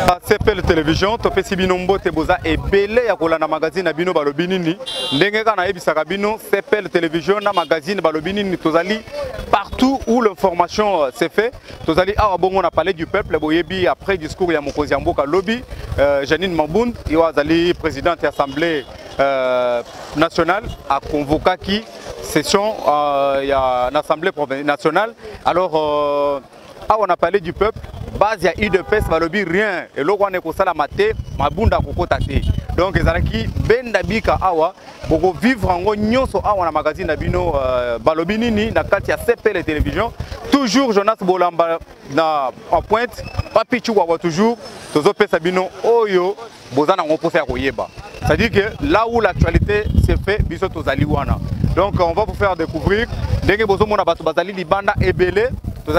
CPL Télévision, topesi bino mbote boza ebele ya kolanda magazine na bino balobi nini ndenge kana yebisaka bino CPL Télévision na magazine balobi nini tozali partout où l'information se fait. Tozali awa bongo na palais du peuple boyebi après discours ya mokonzi ya mboka lobi Janine Mabunda yo azali présidente de l'Assemblée nationale a convoqué qui session ya l'Assemblée nationale. Alors on a parlé du peuple, base ya UDPS balobi rien et loko ane ko sala maté Mabunda kokota te. Donc ezalaki benda bika awa boko vivre ngo nyonso awa na magazine na bino balobi nini na kati ya CPL Télévision. Toujours Jonas Bolamba na en pointe, papi chukwa toujours tozo pesa bino oyo bozana ngo posa koyeba. C'est-à-dire que là où l'actualité se fait biso tozali wana. Donc on va vous faire découvrir ndenge bozo mona bato bazali libanda ebele.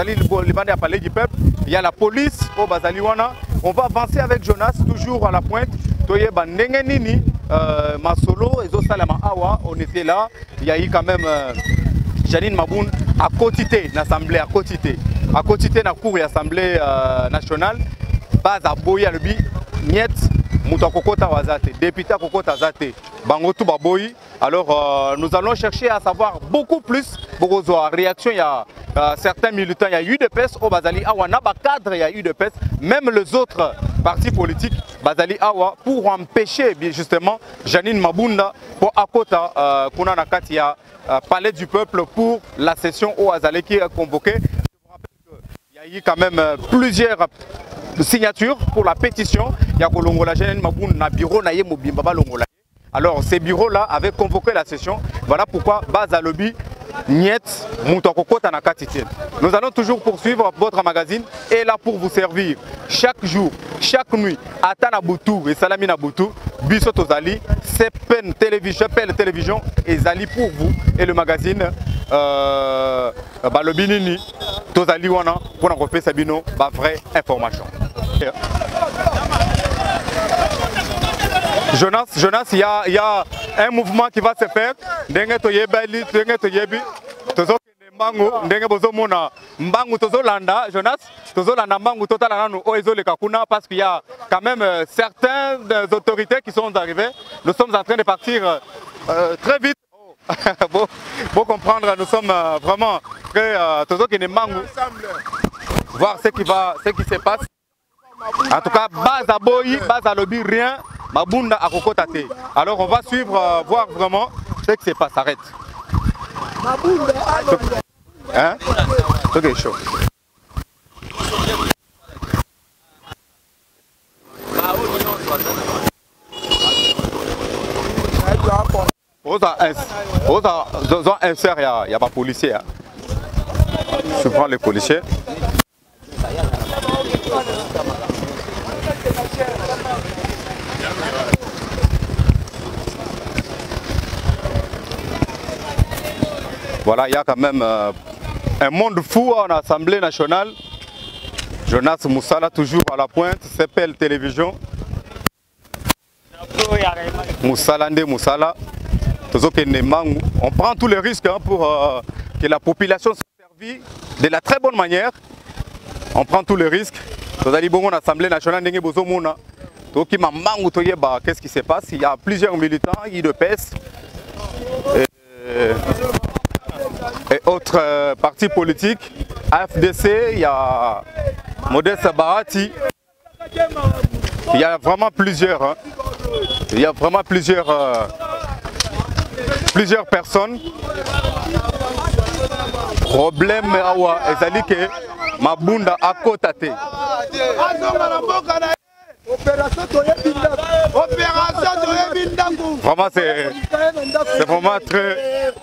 À parler du peuple, il y a la police au Bazaliwana. On va avancer avec Jonas, toujours à la pointe. Toye Bandengenini, Masolo, et Zosalama Awa, on était là. Il y a eu quand même Janine Mabunda à côté, l'Assemblée à côté de la cour de l'Assemblée nationale. Base à Boya Lebi, Niet, Moutakokota Wazate, député Kokota Zate, Bangotou Baboyi. Alors nous allons chercher à savoir beaucoup plus. Beaucoup de réactions, il y a certains militants, il y a eu de PES au Bazali Awa, Naba cadre, il y a eu de PES, même les autres partis politiques, Bazali Awa, pour empêcher justement Janine Mabunda pour Akota, Kuna Katia, Palais du Peuple pour la session au Azali qui est convoquée. Je vous rappelle qu'il y a eu quand même plusieurs signatures pour la pétition. Il y a Kolongola Janine Mabunda, na bureau na ye Mobimba Balongola. Alors ces bureaux-là avaient convoqué la session. Voilà pourquoi Baza Lobby, Niet, Moutokokota Nakatite. Nous allons toujours poursuivre votre magazine et là pour vous servir chaque jour, chaque nuit, Atana Boutou et Salamina Boutou, Bissot Ozali, CPL Télévision et Zali pour vous et le magazine Balobinini, Tozali Wana, pour en faire Sabino, vraie information. Jonas, il y a un mouvement qui va se faire. Ndenge toyebali, ndenge toyebi, tozo mbangu, ndenge bozo mona mbangu tozo landa, Jonas, tozo landa mbangu totala nanu oezo le kakuna parce qu'il y a quand même certaines autorités qui sont arrivées. Nous sommes en train de partir très vite. Pour comprendre, nous sommes vraiment très tozo kene mbangu. Voir ce qui se passe. En tout cas, base à boyi, base à lobby, rien. Mabunda à Kokotate. Alors on va suivre, voir vraiment ce qui se passe. Arrête. Hein? Ok, chaud. Il n'y a pas de policier. Je prends les policiers. Voilà, il y a quand même un monde fou en Assemblée nationale. Jonas Moussala toujours à la pointe, CPL Télévision. Moussala. On prend tous les risques pour que la population se serve de la très bonne manière. On prend tous les risques. Vous allez bon en Assemblée nationale, qu'est-ce qui se passe? Il y a plusieurs militants, UDPS et autres partis politiques, AFDC, il y a Modeste Bahati, il y a vraiment plusieurs, hein. Il y a vraiment plusieurs personnes. Problème awa ezali ke Mabunda akotate. Vraiment c'est vraiment très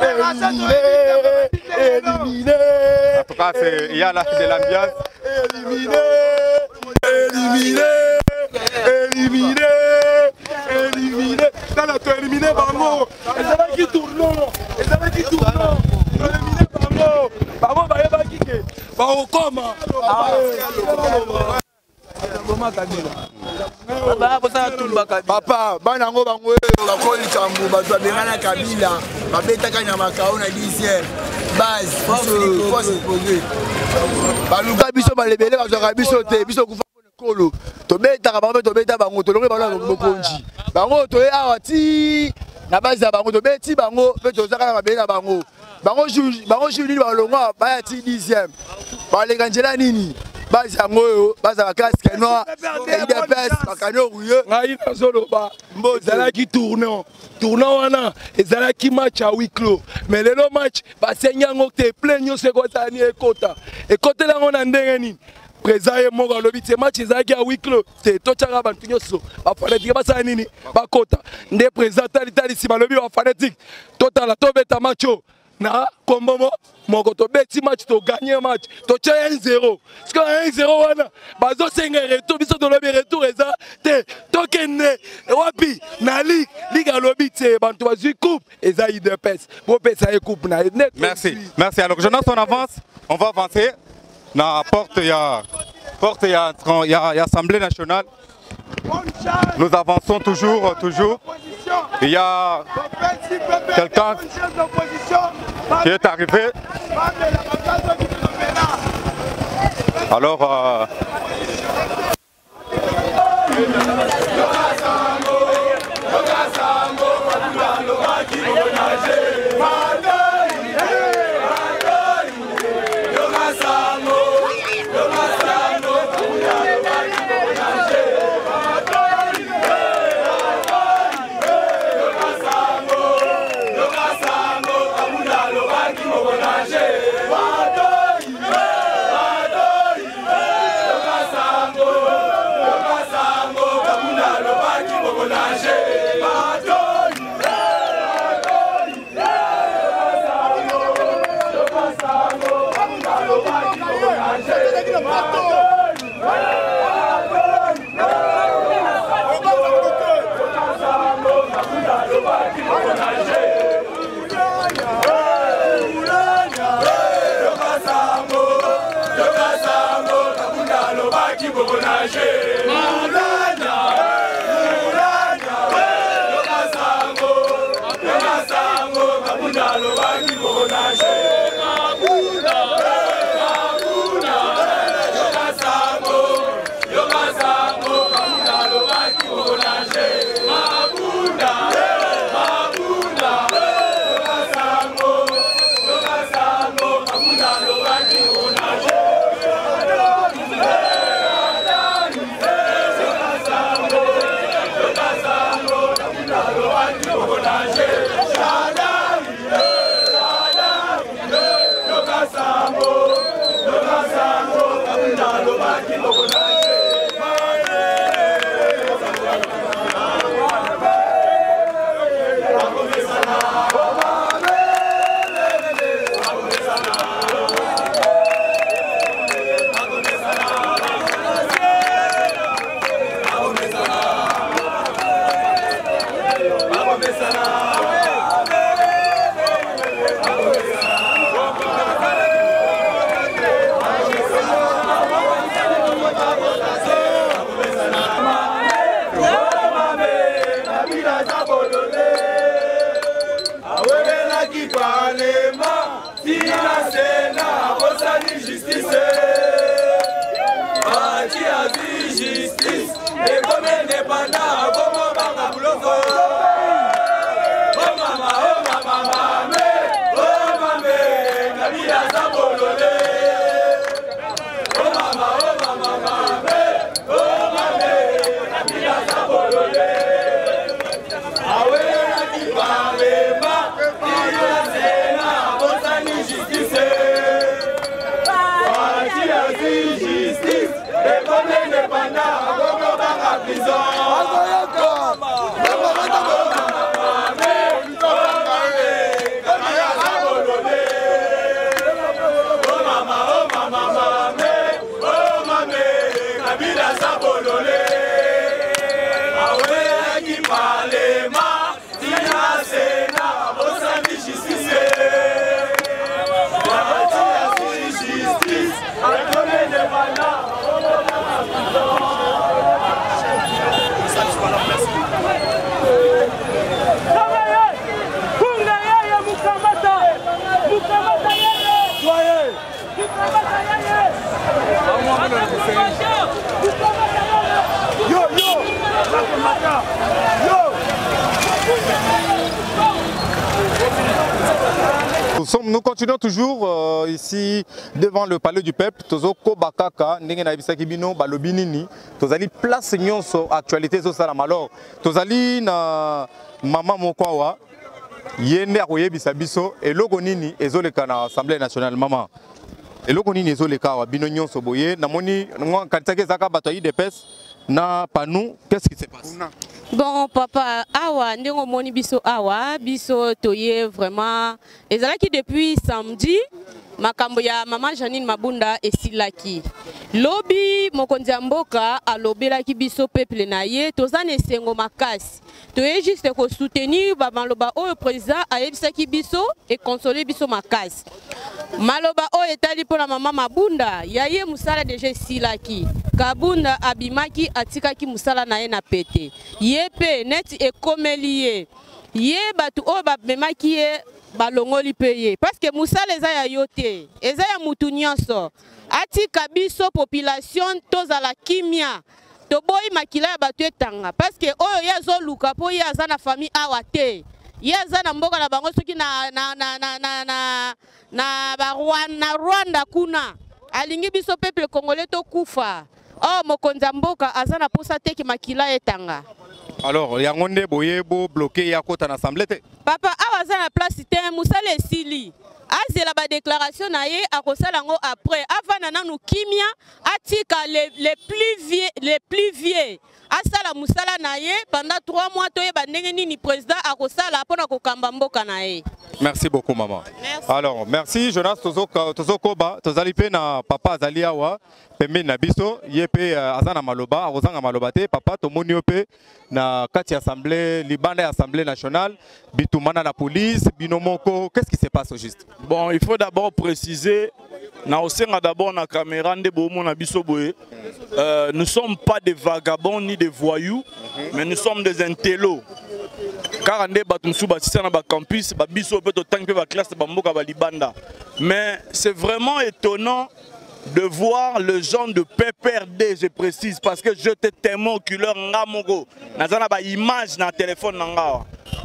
éliminé. En tout cas il y a là de l'ambiance. Éliminé. Dans la toi éliminé bango. Et qui tourne. Éliminé bango. Bango ba yeba kike. Ba okoma. Papa, banango bango bakoli chambu bazwa bengana kabila babetaka nyama kaona disier base force projet baluka biso balebele bazwa biso te biso kufa kolo to beta bango to beta bango to longe bango mokonji bango to awa ti na base ya bango to beti bango pe to zaka na mabena bango bango juli balonga ba ti 10e ba lenga njela nini base yango yo base ya classe kenoa IDPS bakano ruye ngai nazoloba ezalaki tournant wana ezalaki match à huis clos mais lelo match basengi yango te plein nyonso ekotani ekotela yango na ndenge nini président ye moko alobi te match ezalaki à huis clos te totyaka bantu nyonso bafanatike basala nini bakota nde président talitali balobi bafanatike totala tobeta match oyo na kombomo moko tobeti match to gagner match to tia 1-0 parce que 1-0 wana bazosenga retour biso tolobi retour eza te tokende wapi na ligue alobi te bantu bazwi coupe eza IDPS bopesa ye coupe na net. Merci alors Jonas on avance, on va avancer na porte il y a Assemblée nationale. Nous avançons toujours. Il y a quelqu'un qui est arrivé. Alors, Mukamata Nous continuons toujours ici devant le palais du peuple. Tozoko Bakaka, Ndengena Ibisaki Bino, Balobinini. Tozali place nyonso actualité zo sala malor. Tozali na Mama Mokwawa. Yende akoyebisa biso eloko nini ezoleka na Assemblée nationale Mama. Eloko nini ezoleka wa bino nyonso boye namoni kanitaki ezaka bato ya IDPS na panou, qu'est-ce qui se passe? Bon papa, awa ndenge omoni biso awa biso toye vraiment ezalaki depuis samedi makambo ya maman Janine Mabunda esilaki. Lobi mokonzi ya mboka alobelaki biso peuple na ye tozana esengo makasi. Toye juste ko soutenir ba maloba oyo président ayebisaki biso et consoler biso makasi. Maloba oyo etali pona maman Mabunda yaye musala déjà esilaki. Kabunda abimaki atikaki musala na ye na pete. Yepe net ekomeli ye. Ye batu oyo bamemaki ye balongoli peye parce que musala eza ya yote eza ya mutu nyonso atika biso population tozala kimia toboyi makila ya batu etanga parce que oyo ye azoluka po ye aza na famille awa te ye aza na mboka na bango soki na Rwanda kuna alingi biso peuple congolais tokufa mokonzi ya mboka aza na posa te ki makila etanga. Alors, yango nde boye bo bloqué ya kota na assemblée te. Papa awaza na place te musala esili. Azela ba déclaration na ye akosala ngo après avana nanu kimia atika les plus vieux. Asala musala na ye pendant 3 mois toye ba ndenge nini président akosala pona kokamba mboka na ye. Merci beaucoup maman. Merci. Alors, merci Jonas Tozokoba, Tozalipe na papa azali awa pembe na biso yepe azana maloba arozanga maloba te papa tomoni ope na kati assemblée libanda ya assemblée nationale bitumana la police binomoko, qu'est-ce qui se passe au juste? Bon, il faut d'abord préciser na osenga d'abord na caméra nde bomo na biso boye. Nous ne sommes pas des vagabonds ni des voyous, mais nous sommes des intellos. Car on est dans campus, biso peut classe libanda. Mais c'est vraiment étonnant de voir le genre de PPRD, je précise, parce que je te témoin oculaire ngamongo. Nazana ba image na téléphone nanga.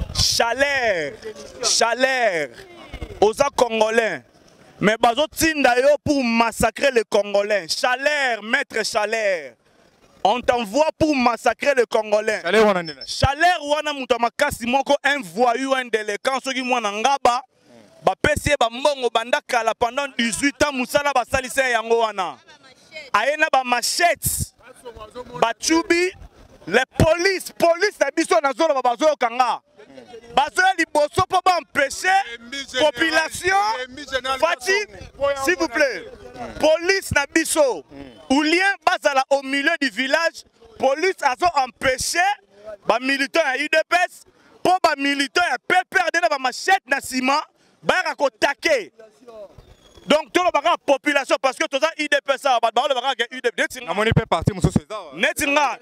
Chaleur aux Congolais. Mais bazo tinda yo pour massacrer les Congolais. Chaleur, maître Chaleur. On t'envoie pour massacrer les Congolais. Chaleur wana mutamakasi moko un voyou un délinquant soki mwana ngaba ba pesi ba mbongo bandaka la pendant 18 ans musala ba salisa yango wana. Ayena ba machette. Ba chubi les police na biso na zolo ba bazo kanga. Bazo liboso pour empêcher population Fati, s'il vous plaît. Police na biso ou lien basala au milieu du village, police a empêché ba militants à UDPS pour ba militants à PPRD na machette na ciment ba ko taquer. Donc tout le population parce que tout ça IDPS ça ba le UDPS na moni pe parti muso seza netinga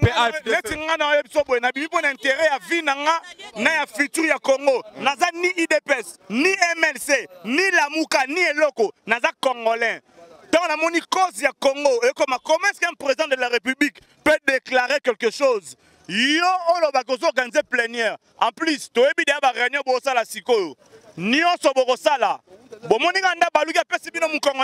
na yebso boy na bibi na intérêt à vie na ya futur ya Congo naza ni IDPS ni MLC ni Lamuka ni Eloko naza congolais. Dans la moni cause ya Congo et comment est-ce qu'un président de la République peut déclarer quelque chose? Yo olo bakozo organiser plénière. En plus, to ebi ba réunion bo sala sikoyo. Nyonso bo sala. Bo moninga nda baluka pesi bino mukongo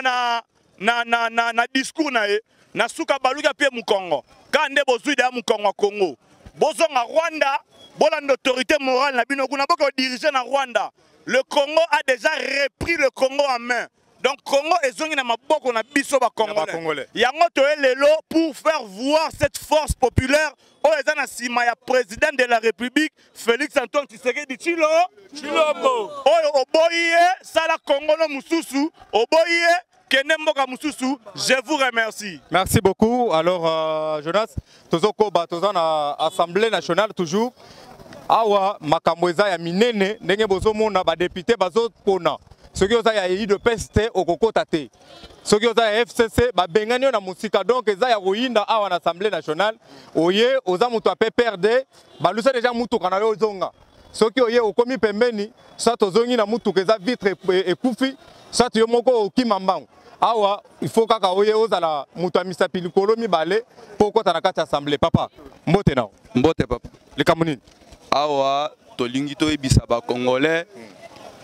na discours na e. Na suka baluka pe mukongo. Ka nde bozui da mukongo Congo. Bozonga Rwanda, bola autorité morale na bino kuna boko diriger na Rwanda. Le Congo a déjà repris le Congo en main. Donc Congo est zongi na maboko na biso ba Congolais. Yango to lelo pour faire voir cette force populaire o ezana sima ya président de la République Félix Antoine Tshisekedi Tshilombo. Oyo oboye sala Congo no mususu, oboye kene mboka mususu. Je vous remercie. Merci beaucoup. Alors Jonas Tozokoba tozana Assemblée nationale toujours. Awa makambo eza ya minene ndenge bozomona ba député bazopona. Ce qui est eu de peste au Kokotate. Ce qui est FCC, bengani na musika donc eza ya royinda awa na Assemblée nationale. Oye oza mutu a PPRD, balusa déjà mutu kana yo zonga. Ce qui oye okomi pembeni, soit ozongi na mutu keza vitre ekufi, soit yo moko okimambango. Awa il faut kaka oye ozala mutu a misapili kolomi bale pour kota na kati Assemblée papa. Mbote nao. Mbote papa. Le kamunini. Awa tolingi to ebisa ba Congolais.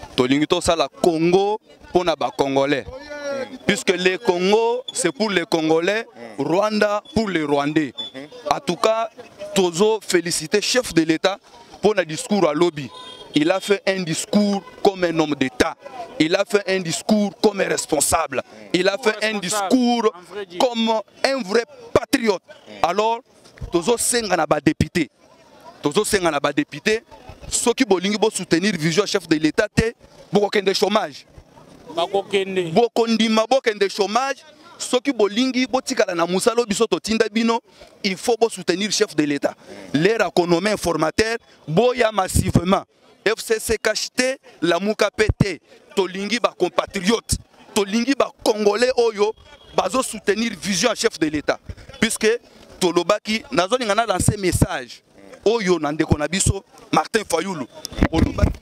tolingi tosala Congo pour na ba Congolais. Puisque les Congo, c'est pour les Congolais, Rwanda pour les Rwandais. En tout cas, Tozo féliciter chef de l'État pour le discours à lobby. Il a fait un discours comme un homme d'État. Il a fait un discours comme un responsable. Il a fait un discours comme un vrai patriote. Alors, Tozo Sengana ba député. Tozo Sengana ba député. Ceux qui bolingi bo soutenir vision chef de l'État, beaucoup de chômage. Beaucoup de chômage. Ceux qui bolingi botikala na musalo bisoto tinda bino, il faut soutenir chef de l'État. L'air économie informateur boya massivement. FCC cacheté la muka pété. Tolingi ba compatriote. Tolingi ba congolais oyo bazo soutenir vision chef de l'État. Puisque tolobaki nazoni ngana lancer message. Oyo nandeko na biso Martin Fayulu. Olobaki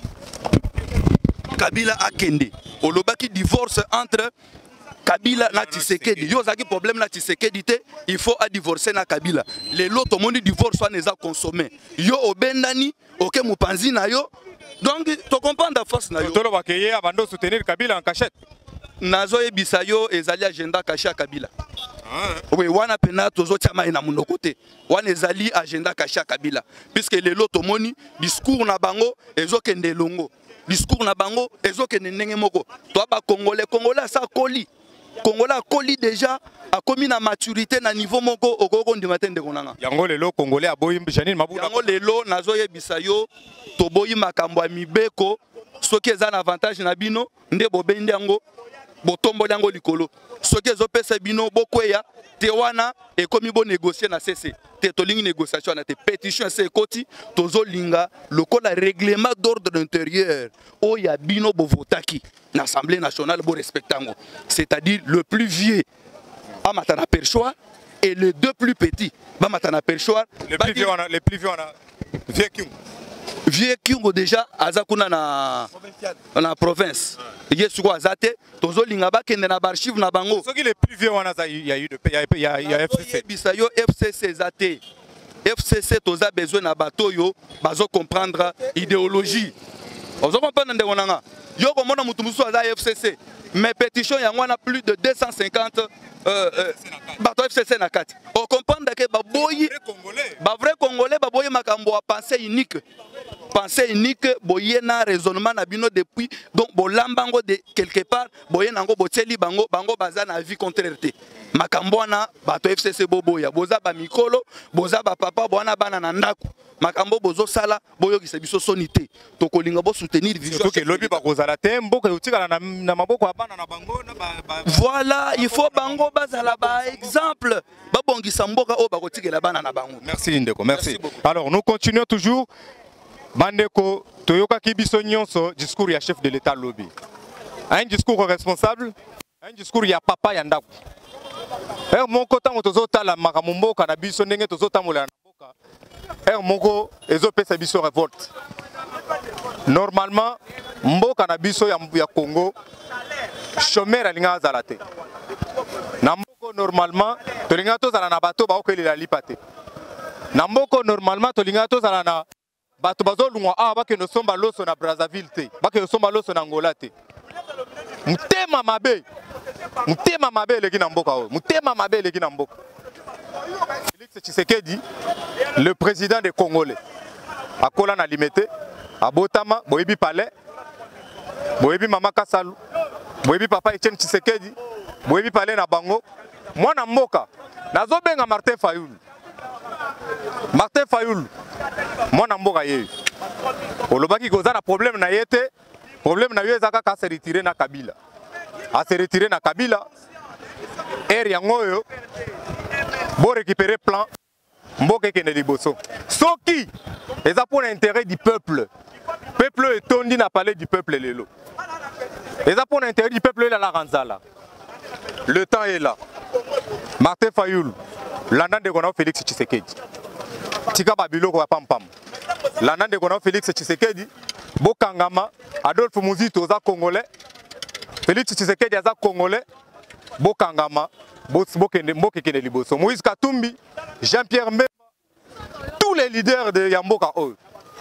Kabila akende. Olobaki divorce entre Kabila na Tshisekedi. Yo zaki problème na Tshisekedi te, il faut à divorcer na Kabila. Les lots tout monde divorce soit neza consommé. Yo obendani, OK mupanzi na yo. Donc tu comprends la force na yo. Tolo bakeye abando soutenir Kabila en cachette. Nazo ebisa yo ezali agenda caché Kabila. Oui, wana pena tozo tiama ina muno côté. Wana ezali agenda caché Kabila. Puisque les lots tout monde discours na bango ezokende longo. Discours na bango ezokende ndenge moko. Toi ba Congolais ça coli. Congolais a coli déjà a commis na maturité na niveau moko okoko ndimate ndeko nanga. Yango lelo Congolais aboyi Janine Mabunda. Yango lelo nazo yebisa yo toboyi makambo ya mibeko soki eza na avantage na bino nde bobendi yango botomboli yango likolo. Soki ezopesa bino bokweya te wana ekomi bo négocier na CC. Te tolingi négociation na te pétition c'est koti tozo linga lokola règlement d'ordre intérieur oya bino bo votaki na Assemblée nationale bo respectango. C'est-à-dire le plus vieux à Matana Perchoir et les deux plus petits ba Matana Perchoir. Les plus vieux on a vieux Kyungu. Vieux Kyungu déjà azakuna na province. Yesuko azate tozo linga ba kende na archive na bango. Soki les plus vieux on a il y a FCC. Bisayo FCC zate. FCC toza besoin na bato yo bazo comprendre idéologie. Ozo comprendre ndeko nanga. Yo komona mutu musu aza FCC. Mais pétition yango na plus de 250 bato FCC na kati. On comprend que baboyi ba vrai congolais baboyi makambo a pensée unique. Pensée unique boye na raisonnement na bino depuis donc bolambango de quelque part boye nango boteli bango baza na vie contraire te. Makambo na bato FCC boboya boza ba mikolo boza ba papa bona bana na ndako. Makambo bozo sala boyo ki biso sonité to kolinga bo soutenir vision surtout que lobby ba kozala te mboka utikala na maboko abana na bango na voilà il faut bango bazala ba exemple ba bongisa mboka o ba kotikela bana na bango. Merci Ndeko, merci. Alors nous continuons toujours Bandeko toyoka ki biso nyonso discours ya chef de l'État lobby. Un discours responsable, un discours ya papa ya ndako. Moko tango tozotala makambo mboka na biso ndenge tozotamola na mboka. Moko ezopesa biso révolte. Normalement mboka na biso ya Congo chômeur alinga azala te. Na mboko normalement tolinga tozala na bato ba okelela lipate. Na mboko normalement tolinga tozala na bato bazolungwa awa bakende somba loso na Brazzaville te, bakende somba loso na Angola te. Mutema mabe eleki na mboka oyo. Mutema mabe eleki na mboka. Félix Tshisekedi, le président des Congolais, akola na limité, abotama, boyebi palais, boyebi mama Kasalu, boyebi papa Etienne Tshisekedi, boyebi palais na bango. Mwana mboka, nazobenga Martin Fayulu. Martin Fayulu, mwana mboka yeyo. Olobaki koza na problème na yete, problème na yo ezaka ka se retirer na Kabila. A se retirer na Kabila, yangoyo, bo récupérer plan, mboka kende liboso. Soki, eza pour l'intérêt du peuple. Peuple est tondi na palais du peuple lelo. Eza pour l'intérêt du peuple la ranzala. Le temps est là. Martin Fayulu, l'andan de Gonao Félix Tshisekedi. Tika babiloko pam pam. L'andan de Gonao Félix Tshisekedi, Bokangama, Adolphe Muzito za Congolais. Félix Tshisekedi za Congolais, Bokangama, Bokekene Liboso. Moïse Katumbi, Jean-Pierre Mbemba, tous les leaders de Yamboka.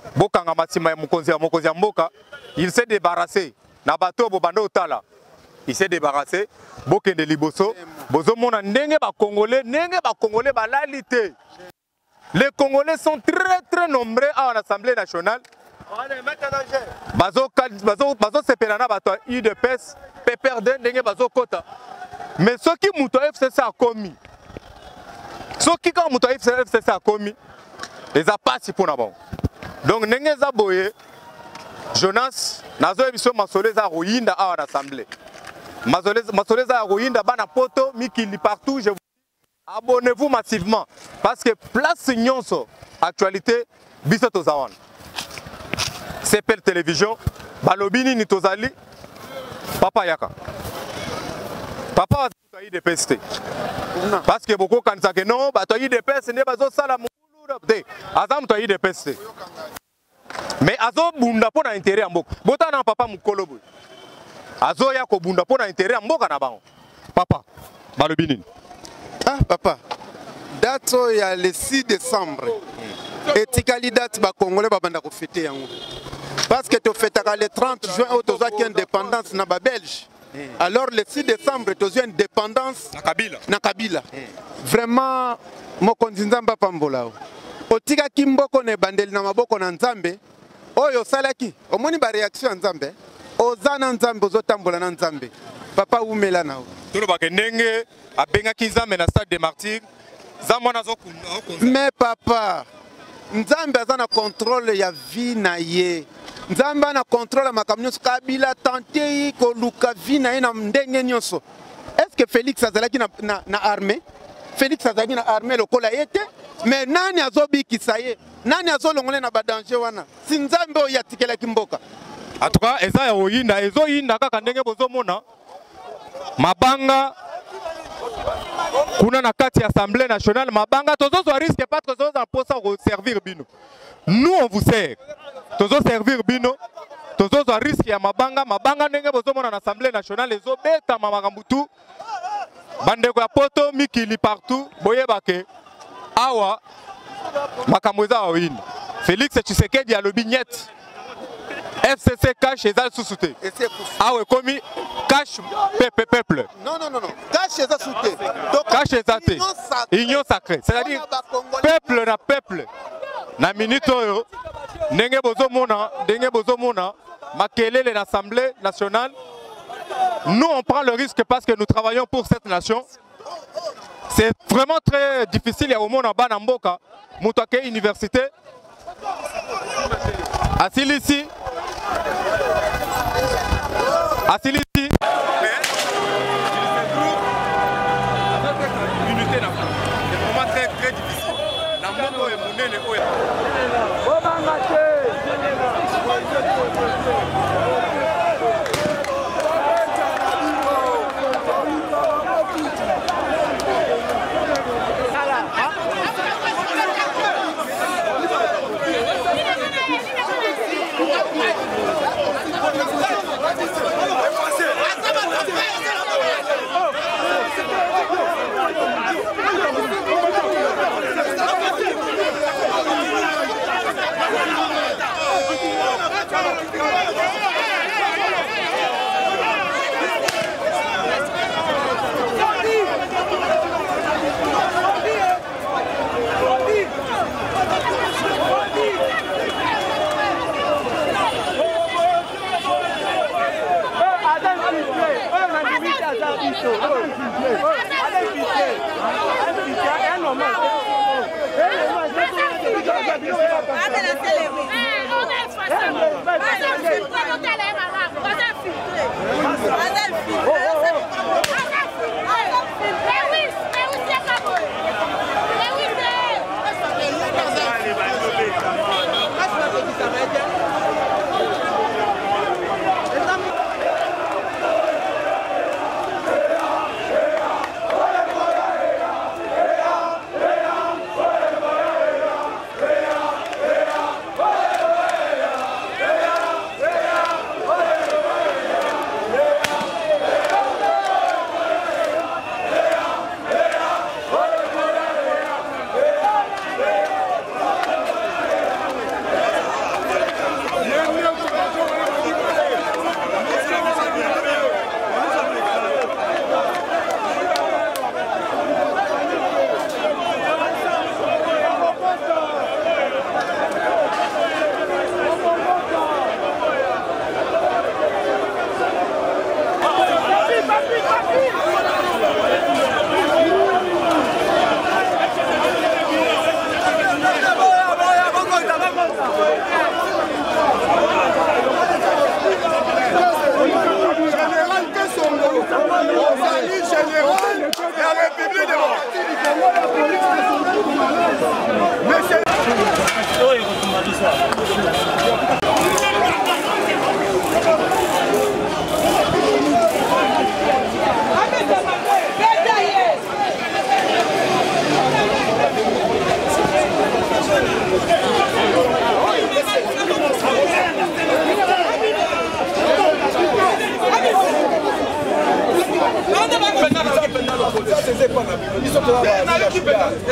bokanga matima ya mokonzi ya mboka, il s'est débarrassé na bato bobanda otala. Il s'est débarrassé bokende liboso bozo mona ndenge ba congolais balalité. Les Congolais sont très nombreux à l'Assemblée nationale. Bazo sepelana bato UDPS PPRD ndenge bazo kota. Mais ceux qui muto FCC a commis. Ceux qui quand muto FCC a commis, les a pas si pour n'abon. Donc ndenge za boye Jonas nazo ebiso masole za royinda à l'Assemblée. Masole za royinda bana poto mikili partout. Je vous abonnez-vous massivement parce que place nyonso actualité biso tozawana. CPL télévision balobini ni tozali papa yaka. Papa a eu des pestes. Parce que beaucoup quand ça que non, bah tu as eu des pestes, ne bazo sala mukulu de. Azam tu as eu des pestes. Mais azo bunda pona intérêt en mboka. Bota na papa mukolo boy. Azo ya ko bunda pona intérêt en mboka na bango. Papa balobini. Ah papa. Date il y a le 6 décembre. Et tikali date ba congolais ba banda ko fêter yango. Parce que tu fêtes le 30 juin au toza qui indépendance na ba belge. Alors le 6 décembre tu as indépendance na Kabila. Vraiment mokonzi nzamba pambola. Otika kimboko ne bandeli na maboko na nzambe. Oyo salaki omoni ba réaction nzambe. Ozana nzambe ozotambola na nzambe. Papa umela nao. Tolo bakendenge abenga kinzambe na stade des martyrs. Mais papa, nzambe azana contrôle ya vie na ye. Nzambe ana contrôle makamnyo Kabila tante ko luka vie na ye na ndenge nyonso. Est-ce que Félix azalaki na armée? Félix azalaki na armée lokola yete, mais nani azobikisa ye? Nani azolongole na ba danger wana? Si nzambe oyatikela kimboka. En tout cas, eza ya oyinda, ezo yinda kaka ndenge bozomona. Mabanga kuna na kati Assemblée nationale mabanga tozo so risque pas que tozo pour ça servir bino. Nous on vous sert. Tozo servir bino. Tozo so risque ya mabanga ndenge bozomona na Assemblée nationale ezo beta mamakambutu. Bandeko ya poto mikili partout boyebake awa makamweza oyini. Félix Tshisekedi ya lobignette. FCC cache et ça sous-souté. Ah ouais, commis cache peuple. Non. Cache et ça sous-souté. Cache et ça union sacrée. C'est-à-dire peuple na peuple. Na minute oyo ndenge bozomona makelele l'Assemblée nationale. Nous on prend le risque parce que nous travaillons pour cette nation. C'est vraiment très difficile au monde en bas mboka. Mutake université. Asilisi. Asilisi. L'unité là. C'est vraiment très difficile. La moto est monnaie les oya.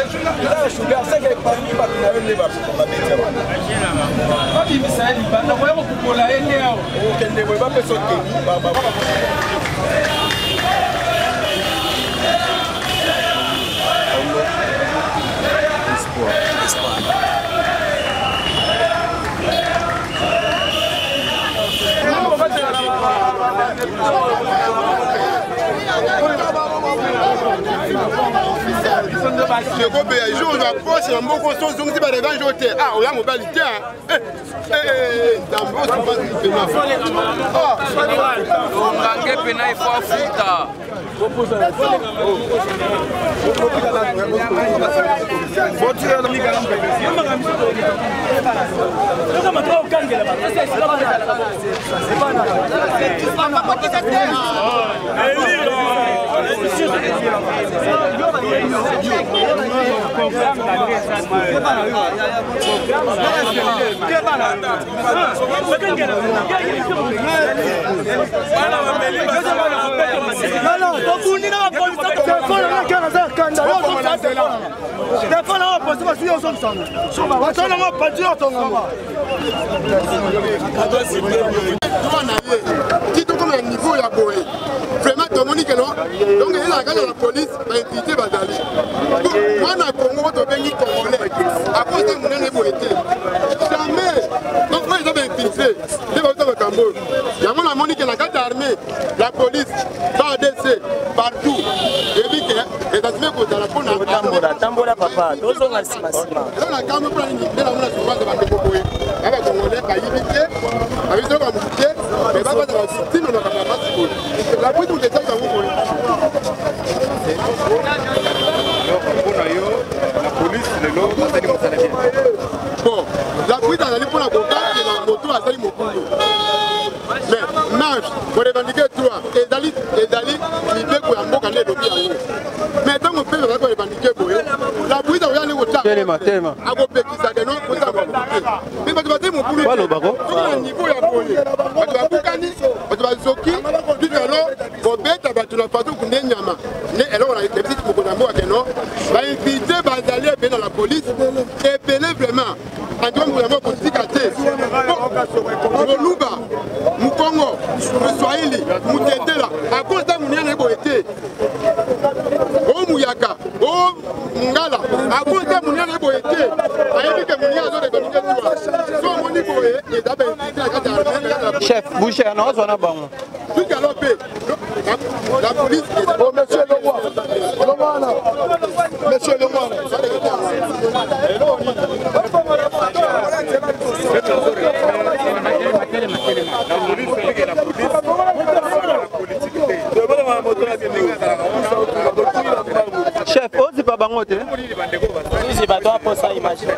Le groupe est jour de la poche, un bon constant, donc c'est pas des gens jetés. Ah, on a mobilité. Vraiment, tout le monde dit que non. Donc, il y a la police va inviter Bazali. Moi, on a Congo, on a béni Congolais. À cause de mon année, jamais. Donc, moi, ils ont infiltré. Ils vont au Cameroun. Il y a mon amie qui est la carte armée, la police, par ADC, partout. Et puis, les assimés pour la police. Tambola, papa. Tous ont la cima. Là, la Cameroun prend une idée, la moula sur base de Bandekoué. Avec les Congolais, par éviter, avec ceux qui ont évité, mais pas de la victime, on n'a pas de la police, on est dans vous. La police, le lot, c'est les mots. Bon, la police a allé pour la moto, la moto a allé pour mais marche, pour revendiquer toi, et Dali, l'idée pour un mot qu'on est lobby. Mais tant qu'on fait le revendiquer, la police a allé au temps. Tellement. À vos petits saganons, vous avez mais tu vas dire mon boulot. Au niveau, il y a bolé. Tu vas Boukani, tu vas Zoki, puis alors, vos bêtes, tu vas pas tout qu'on est Nyama. Et alors, on a des petites Mokonambo à Kenon. Va inviter Bazali à venir dans la police et peler vraiment. En tant que vraiment politique à thé. Moluba, Mukongo, Moussouaïli, Moutetela, à cause d'un mounien éboété. Oh Mouyaka, oh Ngala, à cause d'un mounien éboété. Aïe, que mounien a donné de toi. Soit mon éboé, et d'abord invité à Kata. Chef, boucher, non, on a bon. Tout galopé. La police est. Oh, monsieur le roi. Monsieur le roi. Chef, on dit pas bangote. C'est pas toi pour ça, imagine.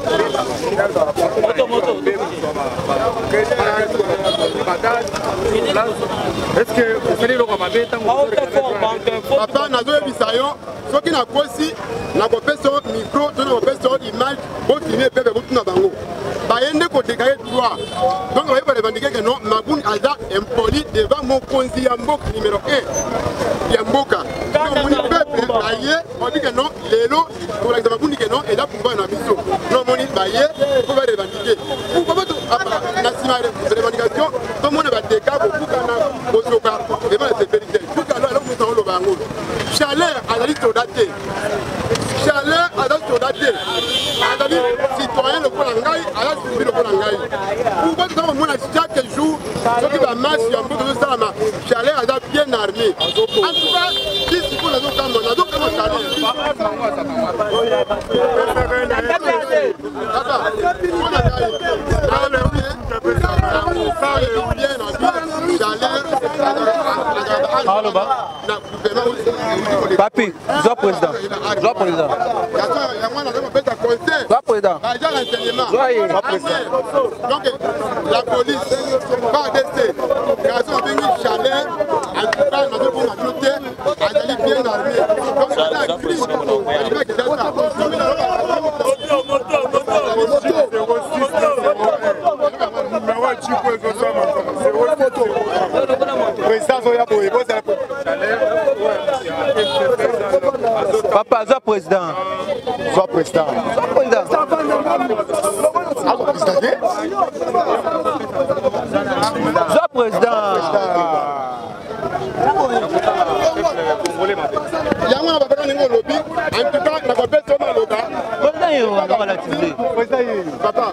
Est-ce que vous faites le combat? Papa, nous avons vu ça. Ce qui n'a pas aussi, nous avons fait son micro, nous avons fait son image, pour filmer le peuple de Bango. Bayende côté cahier droit. Donc, on va revendiquer que non, Maboun Aza impoli devant mon conseiller Yambok numéro 1. Yamboka. Donc, mon peuple, on dit que non, les lots, pour l'exemple, on dit que non, et là, pour voir un mission. Non, mon dit Baye, pour revendiquer. Pour la revendication, tout le monde va décaper pour qu'on a Bozoka, devant la sécurité. Tout à l'heure, nous avons le Bango. Chaleur à la liste daté. Chaleur à la liste daté. À la citoyen le Kolangai, à la citoyen le Kolangai. Pourquoi nous avons chaque jour, ceux qui va marcher un peu de ça, chaleur à la bien armé. En tout cas, qui se fout dans nos camps, on a d'autres camps chaleur. Papi, sois président. Sois président. Sois président. Donc la police, pas d'essai. Grâce à un chaleur, en tout cas, nous avons ajouté à la bien armée. Donc c'est la crise. Papa, sois président. Sois président. Sois président. yango na babana ningo lobi en tout cas na babeso na loba Président yo on va l'activer. papa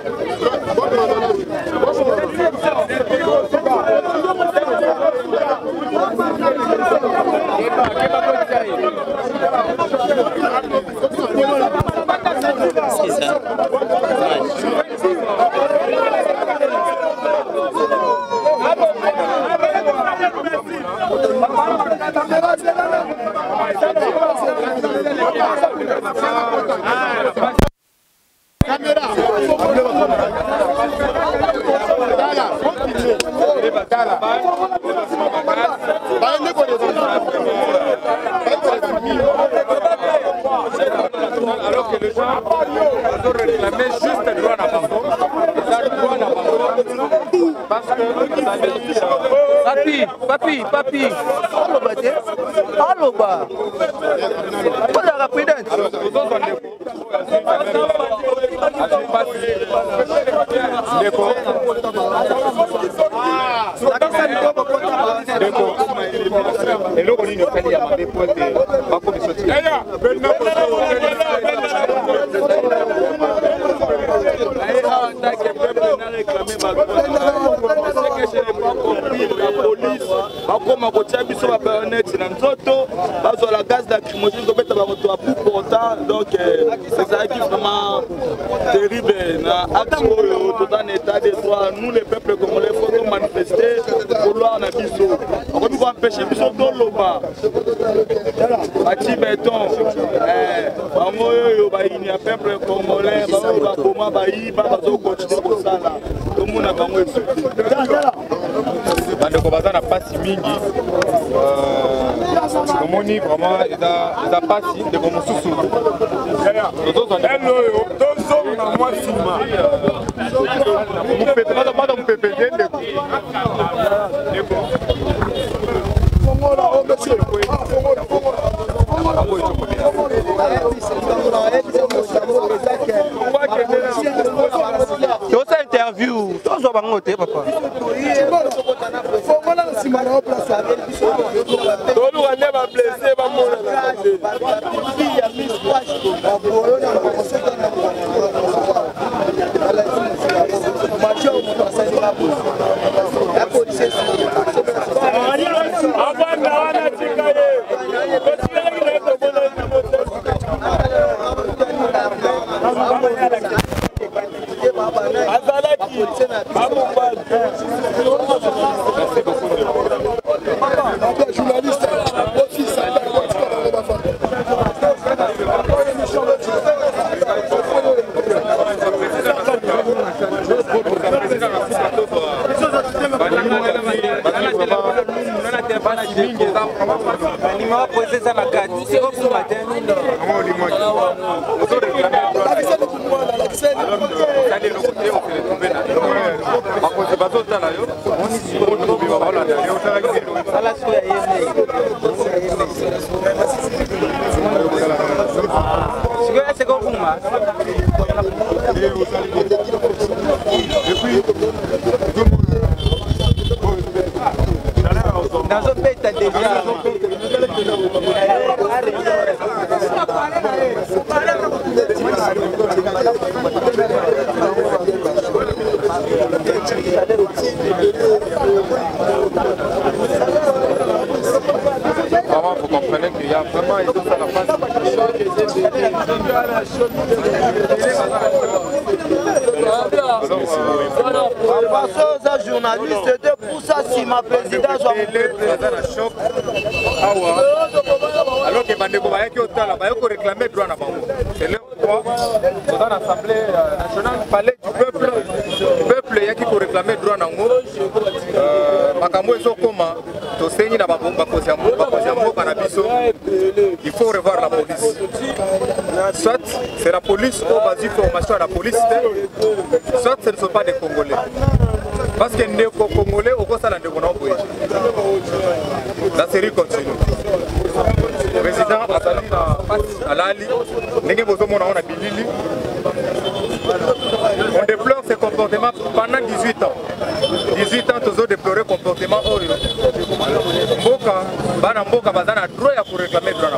alors que les gens ont réclamé juste le droit à la parce que papi allo ba voilà la prudence eloko nini okali ya mabe po ete bakomisoti bakoma kotia biso babayonete na nzoto bazwa la gaz lacrymogène kobeta bakoto ya plus portant donc ezalaki vraiment terrible na acte oyo toza na état de droit nous les peuples congolais faut to manifester vouloir na biso bakomi koempêche biso toloba bati beton bango oyo bayini ya peuple congolais baoyo bakoma bayiba bazokontinue kosala tomona bango esuki bandeko baza na pasi mingi tomoni vraiment eza pasi ndeko mosusu oyo tozonga mwa nsima baza mopepete ndeko tosa interview tozwa bango te papa toluka nde bablesse bamonana avanda wana tika ye azalaki journaliste Vraiment, vous comprenez qu'il y a vraiment une chose à la face. Passons à journaliste, c'était pour ça si ma présidence alors que bandeko bayaki otala bayoko réclamer droit na bango. C'est leur droit. Dans l'Assemblée nationale, palais du peuple yaki ko réclamer droit na ngo. Makambo ezokoma tosenyi na bakozi ya mboka na biso. Il faut revoir la police. Soit c'est la police ou vas-y formation à la police, soit ce ne sont pas des Congolais. Parce que les Congolais au Costa de Bonoboé. La série continue. Le président a sali passe à l'ali. On déplore ces comportements pendant 18 ans. 18 ans, tous déploré le comportement. Bana mboka bazana droit ya réclamer droit.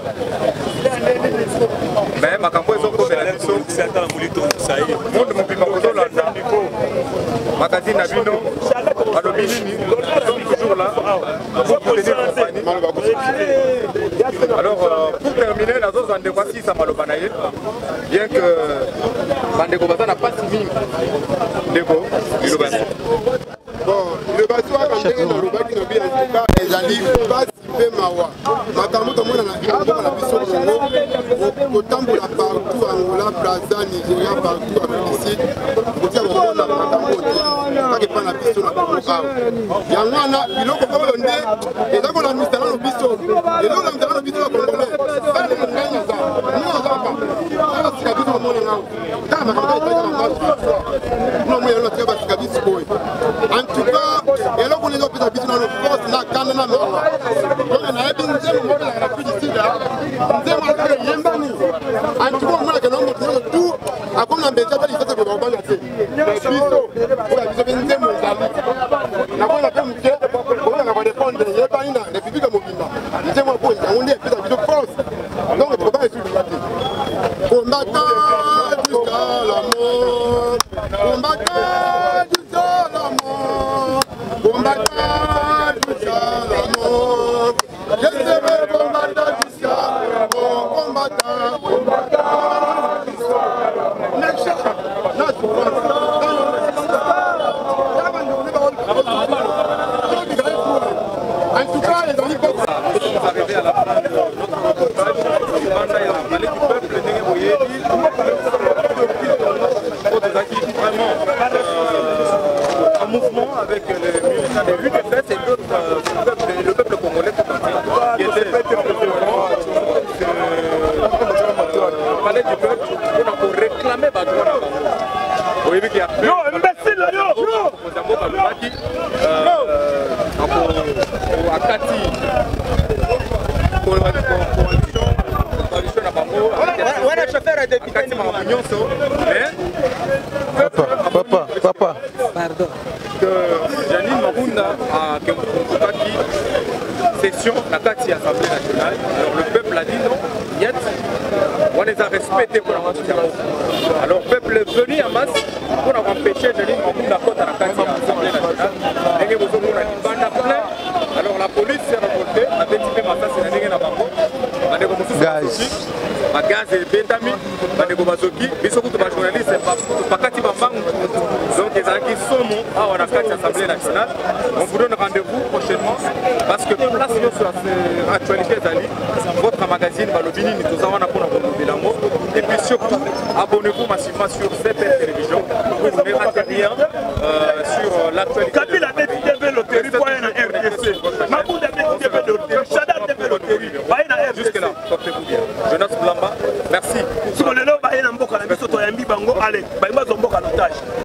Mais makambo ezo ko bela biso monde mobimba ko landa magazine na bino alobi nini toujours là pour tenir compagnie. Alors pour terminer la zone de voici ça maloba na ye bien que bandeko bazana pas si mingi ndeko iloba bon iloba so ka ndenge na loba ki na bi en tout cas ezali pas pe mawa makambo tomona na biso kotambola partout Angola, Brazza, Nigeria, partout Afrique kotia bomona makambo te pas na biso na Congo yango wana biloko oyo nde eza kona misala no biso eloko na misala no biso ya Congolais sale na ngai naza ala sika biso mona ngao ta makambo ta no mo yalo tia basika biso boy en tout cas eloko ne zo pesa biso na force na kana na mawa donc na ebi nzemo mo la na plus ici là nzemo la yembani en tout cas moi que non mo tout akona mbeja bali fete ko ba na te biso ko biso nzemo zali na bona pe mke ko na ko dépendre yeba ina le public mobimba nzemo ko on est pesa biso force donc le problème est sur le côté combattant jusqu'à la mort combattant jusqu'à la mort combattant jusqu'à la mort je serai combattant jusqu'à la mort combattant en tout cas les amis nous sommes arrivés à la fin de notre reportage du palais du peuple vraiment en mouvement avec les militants de l'UDPS et d'autres, le peuple congolais tout entier qui était palais du peuple pour réclamer Badouana. Vous voyez qu'il y a Papa, pardon. Que Janine Mabunda a Kempoukoutaki session la Kati Assemblée nationale. Alors le peuple a dit non, niet, on les a respectés pour la alors le peuple est venu en masse pour empêcher Janine Mabunda à la Kati Assemblée nationale. Alors la police s'est revoltée, a détruit Massas et Nengé Nabango. Gaz et Betami, Bandeko Bazoki, Bissokutu journaliste, Pakati Bambangu. Donc les acquis sont à la Kati Assemblée nationale. On vous donne rendez-vous prochainement parce que place sur l'actualité d'Ali, votre magazine Balobini, nous avons et puis surtout, abonnez-vous massivement sur CPL Télévision pour ne rater rien sur l'actualité. Kabila TV loterie pour un RDC. Mabouda TV loterie, Chada TV loterie. Jusque-là, portez-vous bien. Jonas Blamba, merci. Si vous voulez, vous allez